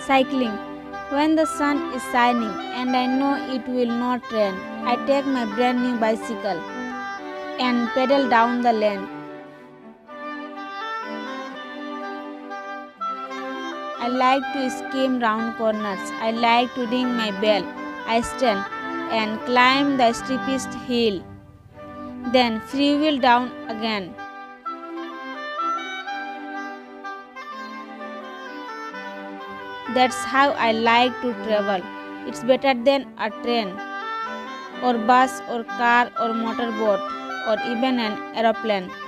Cycling. When the sun is shining and I know it will not rain, I take my brand new bicycle and pedal down the lane. I like to skim round corners. I like to ring my bell. I stand and climb the steepest hill, then freewheel down again. That's how I like to travel. It's better than a train or bus or car or motorboat or even an aeroplane.